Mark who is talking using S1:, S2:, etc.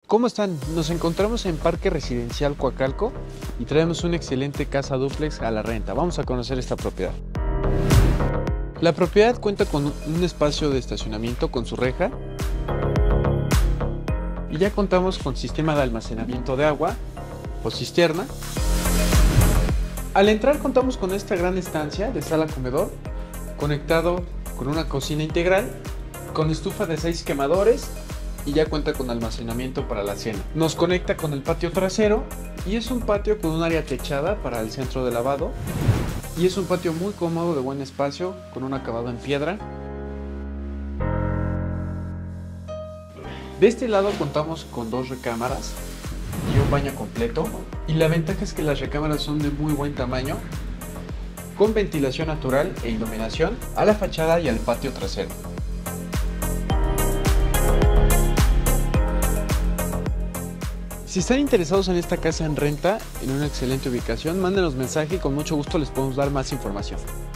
S1: ¿Cómo están? Nos encontramos en Parque Residencial Coacalco y traemos una excelente casa dúplex a la renta. Vamos a conocer esta propiedad. La propiedad cuenta con un espacio de estacionamiento con su reja y ya contamos con sistema de almacenamiento de agua o cisterna. Al entrar contamos con esta gran estancia de sala-comedor conectado con una cocina integral con estufa de 6 quemadores y ya cuenta con almacenamiento para la cena. Nos conecta con el patio trasero y es un patio con un área techada para el centro de lavado y es un patio muy cómodo, de buen espacio, con un acabado en piedra. De este lado contamos con 2 recámaras y un baño completo, y la ventaja es que las recámaras son de muy buen tamaño, con ventilación natural e iluminación a la fachada y al patio trasero. Si están interesados en esta casa en renta, en una excelente ubicación, mándenos mensaje y con mucho gusto les podemos dar más información.